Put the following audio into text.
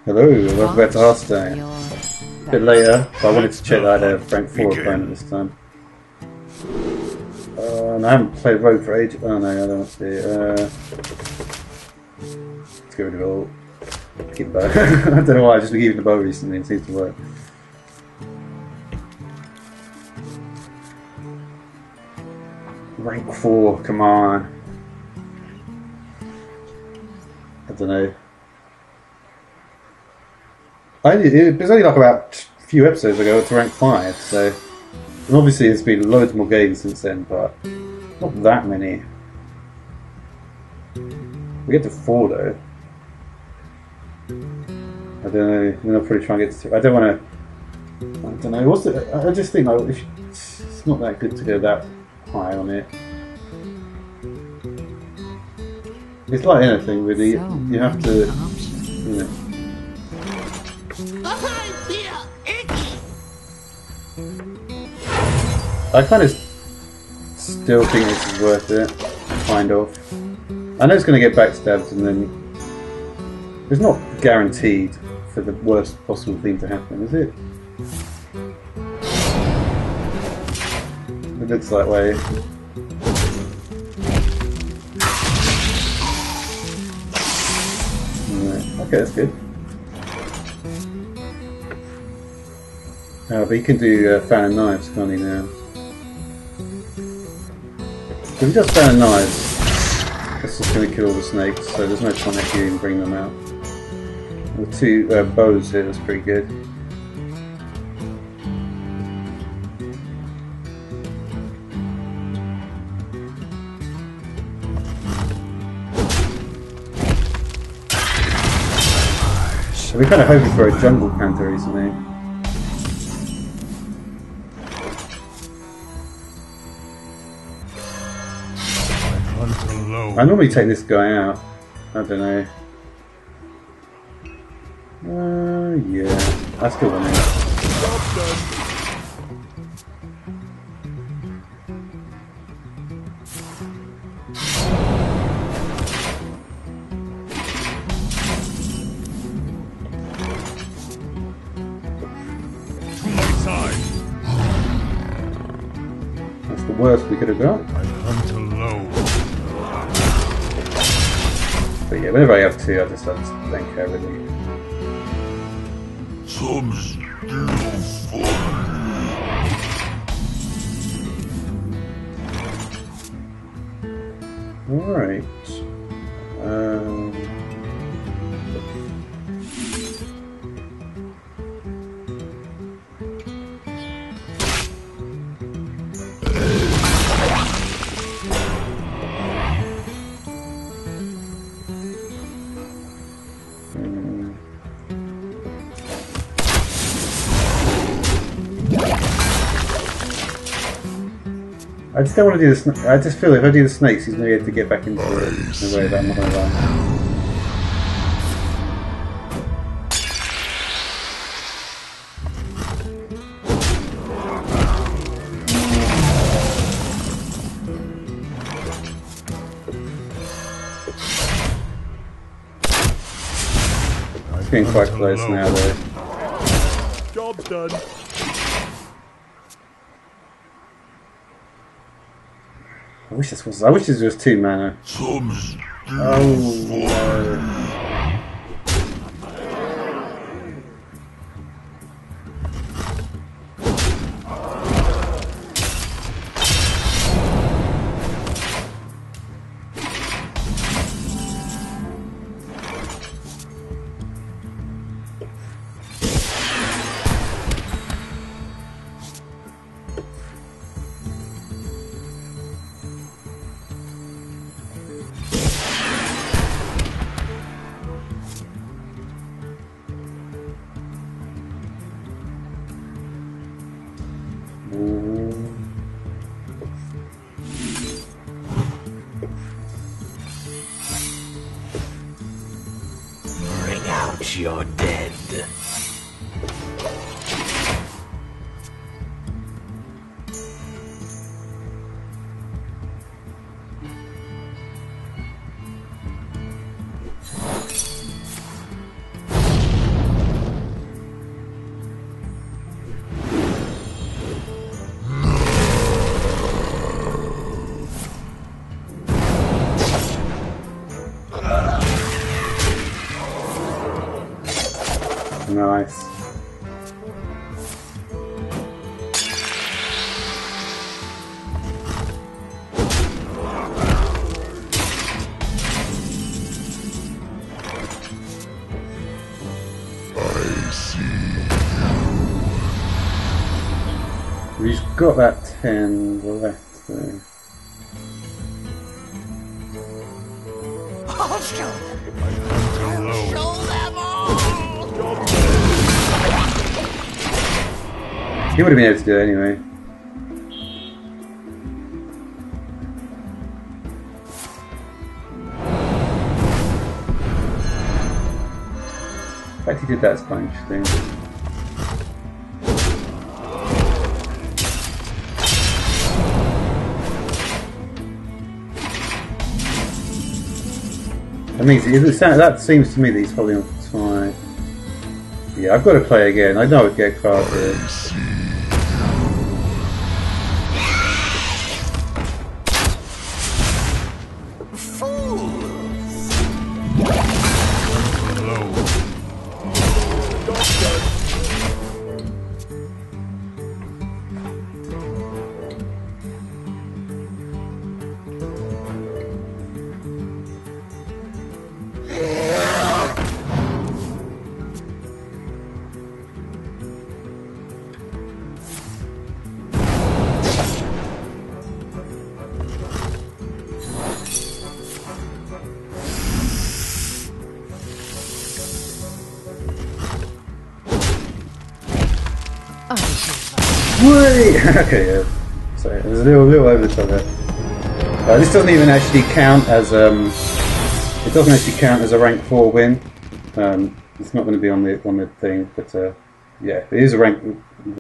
Hello, welcome back to Hearthstone. A bit later, but I wanted to check that I had a rank 4 opponent this time. And I haven't played Rogue for ages. Oh no, I don't want to do it. Let's get rid of it all. Keep the bow. I don't know why, I've just been keeping the bow recently, it seems to work. Rank 4, come on. I don't know. It was only like about a few episodes ago to rank 5, so and obviously there's been loads more games since then, but not that many. We get to 4 though. I don't know. Then I'll probably try and get to 2. I don't want to. I don't know. What's the? I just think like, it's not that good to go that high on it. It's like anything, really. You have to, you know. I kind of still think this is worth it, kind of. I know it's going to get backstabbed and then it's not guaranteed for the worst possible thing to happen, is it? It looks that way. Okay, that's good. But you can do fan and knives, can't you now? If he does fan and knives, that's just going to kill all the snakes, so there's no point if you even bring them out. The 2 bows here, that's pretty good. I've been kind of hoping for a jungle panther recently. I normally take this guy out. I don't know. Yeah, that's good one. That's the worst we could have got. But yeah, whenever I have 2, I just don't care really. Alright. I just don't want to do the I just feel if I do the snakes, he's going to be able to get back into it in a way that I'm not going to run. It's getting quite close now, though. Job's done. I wish this was 2 mana. Oh no. Bring out your dead. Nice. We've got about 10 left there. I'll show them. I'll show them all. He would have been able to do it anyway. The fact he did that's quite interesting. That seems to me that he's holding on for time. Yeah, I've got to play again. I know I'd get a card here. Okay, yeah. Sorry, there's a little over the top there. This doesn't even actually count as it doesn't actually count as a rank 4 win. It's not going to be on the thing, but yeah, it is a rank